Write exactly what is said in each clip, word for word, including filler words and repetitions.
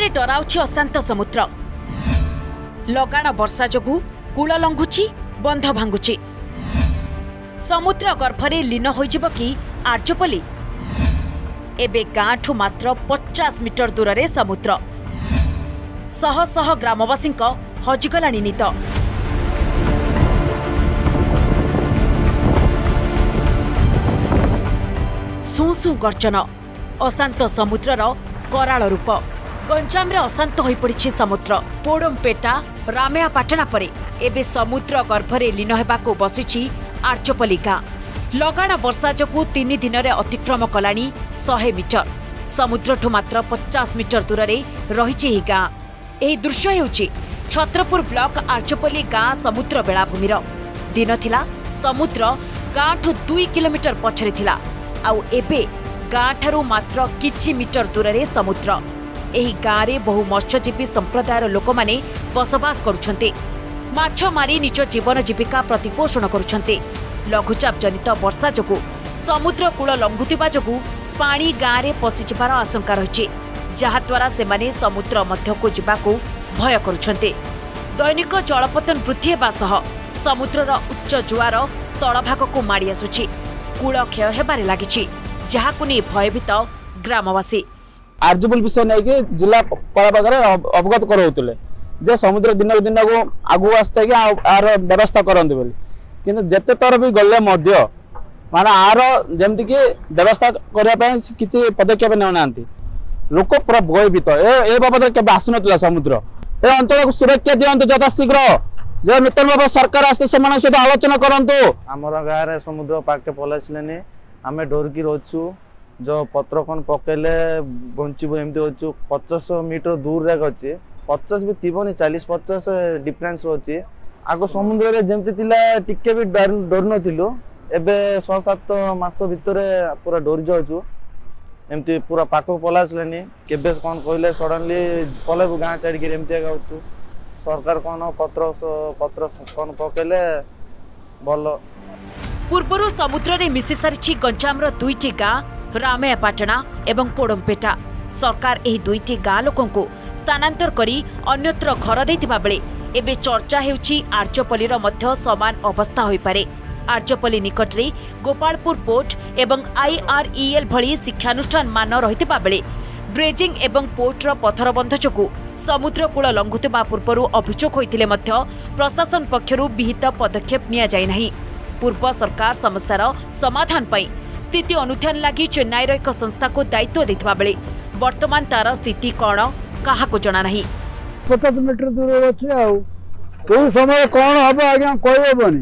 डराउछि अशांत समुद्र। लगाण वर्षा जोगु कूल लंघुछि, बंध भांगुछि। समुद्र गर्भरे लीन होइजिब कि आर्जपल्ली? एबे गाँठू मात्र पचास मीटर दूर रे समुद्र। शह शह ग्रामवासी हजिगलाणी निद। सू सू गर्जन, अशांत समुद्रर कराल रूप। गंजाम रे अशांत होई पड़िछि समुद्र। पोडमपेटा रामेयापाटना परे एबे समुद्र गर्भरे लीन हेबाकू बसिछि आर्चपल्ली गाँ। लगाण वर्षा जोगु तीन दिन रे अतिक्रम कलानी सौ मीटर। समुद्रठू मात्र पचास मीटर दूर रे रहिछि एही गाँ। एही दृश्य हेउछि छत्रपुर ब्लॉक आर्चपल्ली गाँ समुद्र बेलाभूमिर। दिन थिला समुद्र गाँठू दुई किलोमीटर पछरे थिला, आउ एबे गाँ ठारू मात्र किछि मीटर दूर रे समुद्र। एही गाँ रे बहु मत्स्यजीवी संप्रदायर लोक माने बसवास करुछन्ते। माछ मारी निज जीवन जीविका प्रतिपोषण करुछन्ते। लघुचाप जनित वर्षा जोगु समुद्र कूल लंघुथिबा जोगु पानी गाँ रे पसिजिबार आशंका रहिछि, जहाद्वारा सेमाने समुद्र मध्यकू जिबाकू भय करुछन्ते। दैनिक जलपतन वृद्धि हेबा सह समुद्रर उच्च जुआर स्थलभागकू माड़ी आसुछि। कूल क्षय हेबारे लागिछि, जहाकू नै भयभीत ग्रामवासी। आर्जपल्ली विषय नहीं कि जिला पराबागर अवगत कराउतले जे समुद्र दिन दिन को आगु आसছে कि आर व्यवस्था करंते बोली, किंतु जेते तर भी गले मध्य माने आर जेमति कि व्यवस्था करिया पय किछि पदक्षेप नै नांती। लोक पूरा भयभीत ए ए बाबद के आसुनतला समुद्र। ए अंचल को सुरक्षा दियंत जथा शीघ्र जे नूतन बाबा सरकार आस्ते समान सहित आलोचना करंतु। हमर गाँ रे समुद्र पाके पलाइसलेनी, आमे डरकी रहछु। जो पत्र कौन पकेले बंचीबो एमती होछु। पचास मीटर दूर रे गछि, पचास भी थिबोनी, चालीस पचास डिफरेंस रहछि। आगो समुद्र रे जेमती तिला टिके भी डर डर नथिलु, एबे छह सात मास भितरे पूरा डर जाउछु। एमती पूरा पाको पलासलेनी। केबे कोन कहले सडनली पलेबु गाँ छाडी के एमती गाउछु। सरकार कोन पत्र पत्र कोन पकेले बोलो। पूर्वरु समुद्र रे मिसि सारिछि गंजाम रो दुईटी गाँ रामेयापाटना एवं पोडमपेटा। सरकार एही दुईटी गाँ लोकंकु स्थानांतर करी अन्यत्र घर दैथिबा बेले एबे चर्चा हेउछि आर्चपल्लीर मध्य समान अवस्था होई पारे। आर्चपल्ली निकट रे गोपालपुर पोर्ट एवं आईआरईएल भली शिक्षानुष्ठान मान रहिथिबा बेले ड्रेजिंग एवं पोर्टर पथर बंध जोगु समुद्र कूल लंघुथिबा पूर्वरु अभियोग होइतिले मध्य प्रशासन पक्षरु विहित पदक्षेप निया जाय नाही। पूर्व सरकार समस्यार समाधान पई स्थिति अनुध्यान लगी चेन्नईर एक संस्था को दायित्व देथिबा बेले वर्तमान तार स्थिति कौन काहाको जना नाही। पचास मीटर दूर अछि आउ कोन समय कौन हबो आज्ञा कहबोनी।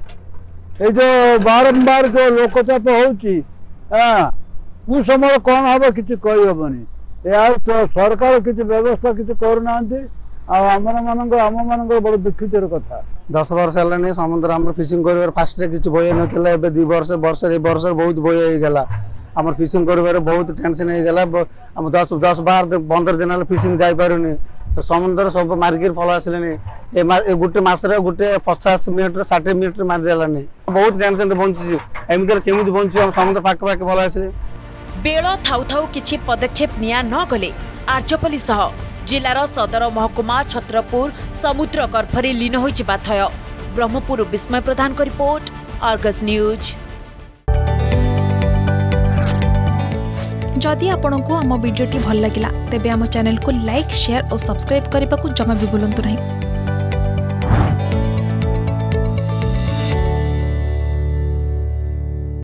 ए जो बारंबार जो लोकचाप होउची हां उ समय कौन हबो किछि कहबोनी। ए आ तो सरकार किछि व्यवस्था किछि करनांती। आ हमर मानक हम मानक बड़ दुखितर कथा। दस वर्ष हेलानी समुद्र हम फिशिंग कर फास्ट किसी भय नाला। ए दु वर्ष वर्ष वर्ष बहुत भय हो गला। आम फिशिंग कर बहुत टेंशन हो गला। आम दस दस बार पंद्रह दिन फिशिंग जापारूनी। समुद्र सब मारिक फल आसले गोटे मस गोटे पचास मिनट षाठी मिनट मारिदेलानी। बहुत टेंशन बंची एमती केमी बंचू समुद्र पाखे पाखे फल आसले। बेल थाउ थाउ किछि पदक्षेप निया न गले आर्चपल्ली सह जिलार सदर महकुमा छत्रपुर समुद्र गर्भरे लीन होइजिबा थय। ब्रह्मपुर विस्मय प्रधान को रिपोर्ट, अर्गस न्यूज। जदि आपंक आम भिडी भल लगा तेब आम चैनल को लाइक शेयर और सब्सक्राइब करने को जमा भी भूलु नहीं।